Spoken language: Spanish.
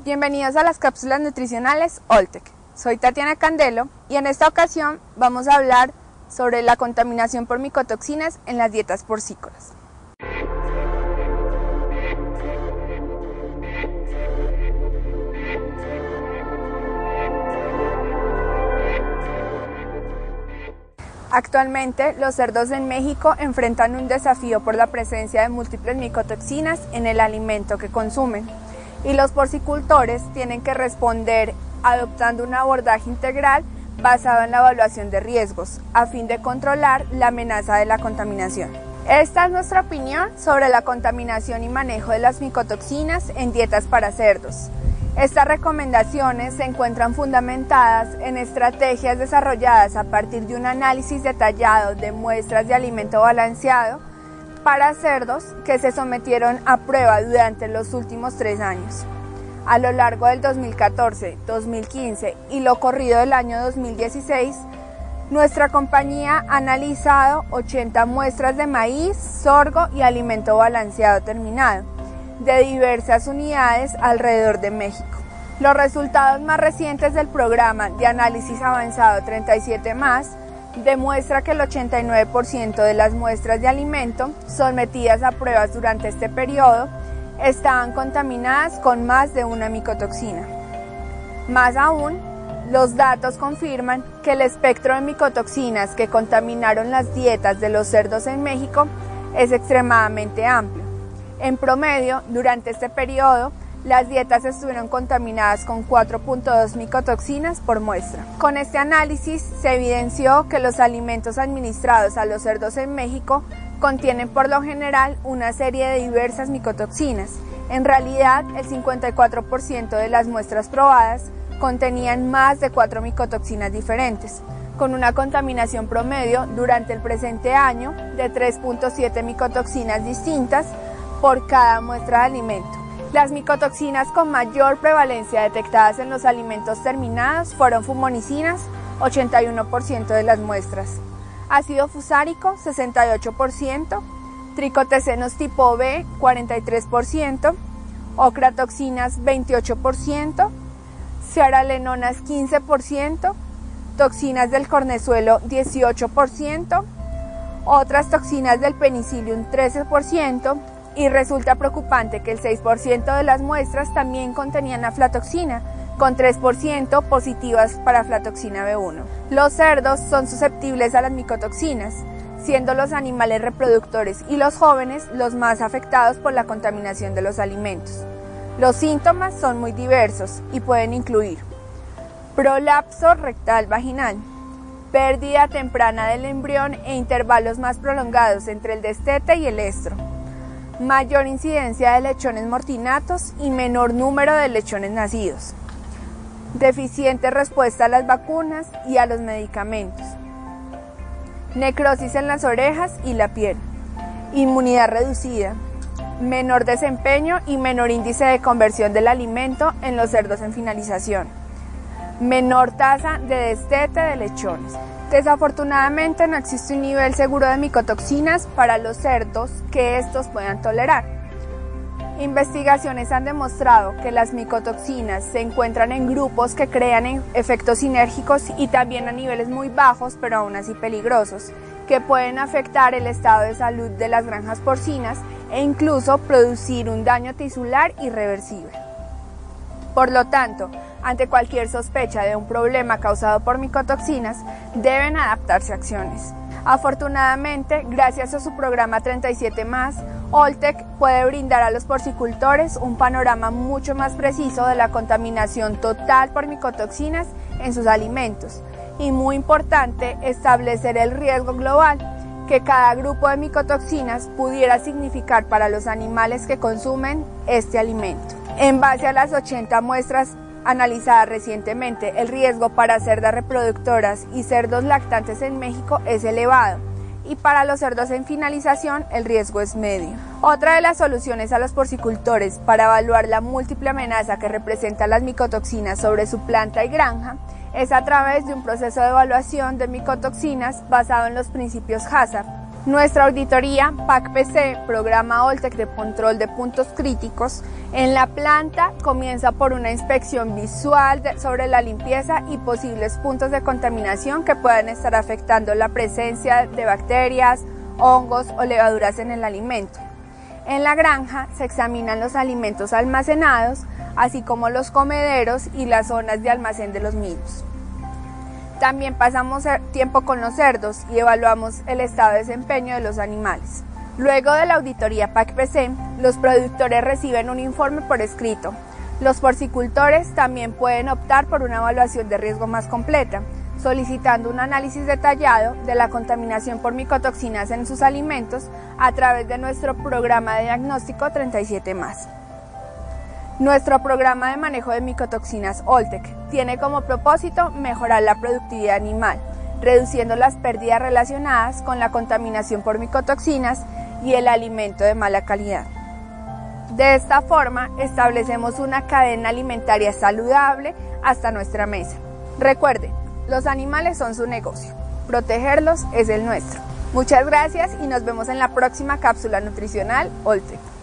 Bienvenidos a las cápsulas nutricionales Oltec. Soy Tatiana Candelo y en esta ocasión vamos a hablar sobre la contaminación por micotoxinas en las dietas porcícolas. Actualmente, los cerdos en México enfrentan un desafío por la presencia de múltiples micotoxinas en el alimento que consumen, y los porcicultores tienen que responder adoptando un abordaje integral basado en la evaluación de riesgos, a fin de controlar la amenaza de la contaminación. Esta es nuestra opinión sobre la contaminación y manejo de las micotoxinas en dietas para cerdos. Estas recomendaciones se encuentran fundamentadas en estrategias desarrolladas a partir de un análisis detallado de muestras de alimento balanceado para cerdos que se sometieron a prueba durante los últimos 3 años. A lo largo del 2014, 2015 y lo corrido del año 2016, nuestra compañía ha analizado 80 muestras de maíz, sorgo y alimento balanceado terminado de diversas unidades alrededor de México. Los resultados más recientes del programa de análisis avanzado 37+, demuestra que el 89% de las muestras de alimento sometidas a pruebas durante este periodo estaban contaminadas con más de una micotoxina. Más aún, los datos confirman que el espectro de micotoxinas que contaminaron las dietas de los cerdos en México es extremadamente amplio. En promedio, durante este periodo, las dietas estuvieron contaminadas con 4.2 micotoxinas por muestra. Con este análisis se evidenció que los alimentos administrados a los cerdos en México contienen por lo general una serie de diversas micotoxinas. En realidad, el 54% de las muestras probadas contenían más de 4 micotoxinas diferentes, con una contaminación promedio durante el presente año de 3.7 micotoxinas distintas por cada muestra de alimento. Las micotoxinas con mayor prevalencia detectadas en los alimentos terminados fueron fumonicinas, 81% de las muestras, ácido fusárico, 68%, tricotecenos tipo B, 43%, ocratoxinas, 28%, cearalenonas, 15%, toxinas del cornezuelo, 18%, otras toxinas del penicillium, 13%, y resulta preocupante que el 6% de las muestras también contenían aflatoxina, con 3% positivas para aflatoxina B1. Los cerdos son susceptibles a las micotoxinas, siendo los animales reproductores y los jóvenes los más afectados por la contaminación de los alimentos. Los síntomas son muy diversos y pueden incluir prolapso rectal vaginal, pérdida temprana del embrión e intervalos más prolongados entre el destete y el estro, mayor incidencia de lechones mortinatos y menor número de lechones nacidos, deficiente respuesta a las vacunas y a los medicamentos, necrosis en las orejas y la piel, inmunidad reducida, menor desempeño y menor índice de conversión del alimento en los cerdos en finalización, menor tasa de destete de lechones. Desafortunadamente no existe un nivel seguro de micotoxinas para los cerdos que estos puedan tolerar. Investigaciones han demostrado que las micotoxinas se encuentran en grupos que crean efectos sinérgicos y también a niveles muy bajos, pero aún así peligrosos, que pueden afectar el estado de salud de las granjas porcinas e incluso producir un daño tisular irreversible. Por lo tanto, ante cualquier sospecha de un problema causado por micotoxinas, deben adaptarse a acciones. Afortunadamente, gracias a su programa 37+, Oltec puede brindar a los porcicultores un panorama mucho más preciso de la contaminación total por micotoxinas en sus alimentos y, muy importante, establecer el riesgo global que cada grupo de micotoxinas pudiera significar para los animales que consumen este alimento. En base a las 80 muestras analizadas recientemente, el riesgo para cerdas reproductoras y cerdos lactantes en México es elevado, y para los cerdos en finalización el riesgo es medio. Otra de las soluciones a los porcicultores para evaluar la múltiple amenaza que representan las micotoxinas sobre su planta y granja es a través de un proceso de evaluación de micotoxinas basado en los principios Hazard. Nuestra auditoría PAC-PC, Programa Oltec de Control de Puntos Críticos, en la planta comienza por una inspección visual sobre la limpieza y posibles puntos de contaminación que puedan estar afectando la presencia de bacterias, hongos o levaduras en el alimento. En la granja se examinan los alimentos almacenados, así como los comederos y las zonas de almacén de los mismos. También pasamos tiempo con los cerdos y evaluamos el estado de desempeño de los animales. Luego de la auditoría PAC-PC, los productores reciben un informe por escrito. Los porcicultores también pueden optar por una evaluación de riesgo más completa, solicitando un análisis detallado de la contaminación por micotoxinas en sus alimentos a través de nuestro programa de diagnóstico 37+. Nuestro programa de manejo de micotoxinas Oltec tiene como propósito mejorar la productividad animal, reduciendo las pérdidas relacionadas con la contaminación por micotoxinas y el alimento de mala calidad. De esta forma, establecemos una cadena alimentaria saludable hasta nuestra mesa. Recuerde, los animales son su negocio, protegerlos es el nuestro. Muchas gracias y nos vemos en la próxima cápsula nutricional Oltec.